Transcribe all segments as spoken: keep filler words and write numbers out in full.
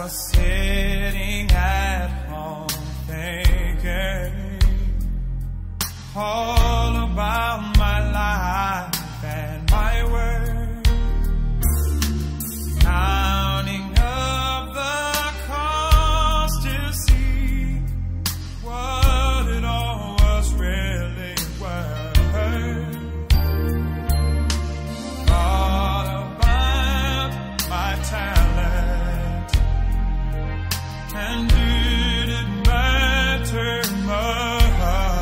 was sitting at home thinking all about my life and my work, counting up the cost to see what it all was really worth. Thought about my talent, and did it matter much?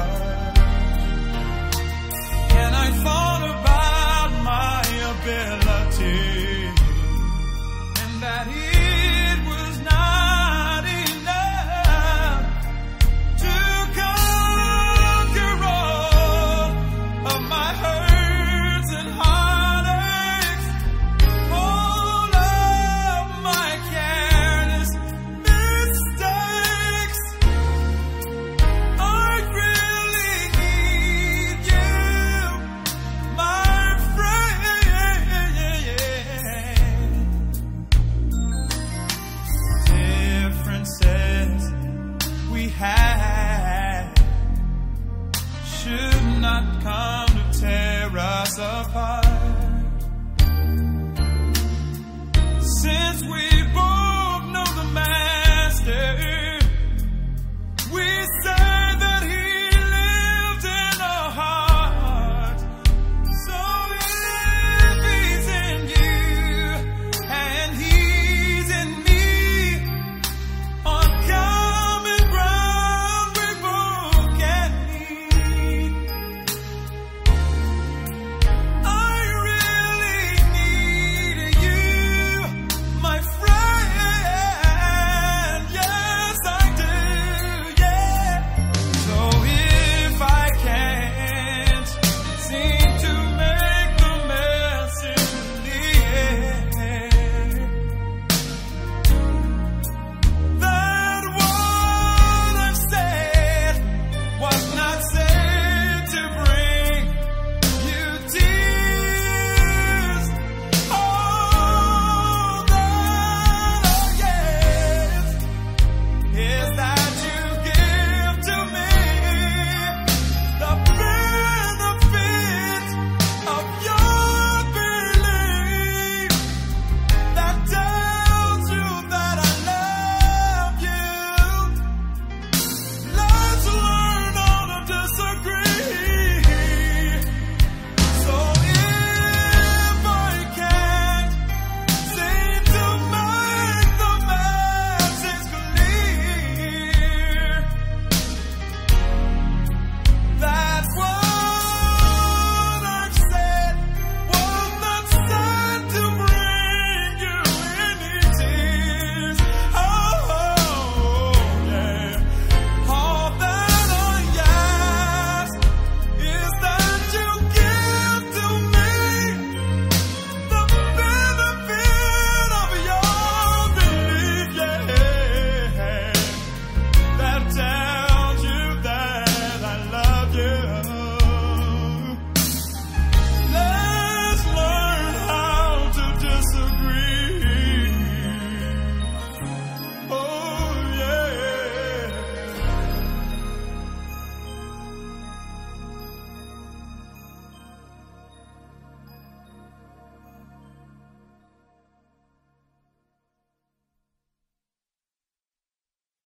And I thought about my ability, and that it was not enough to conquer all of my hurts and heartaches, all of my careless mistakes. I really need you, my friend. Differences we had should not come to tear us apart.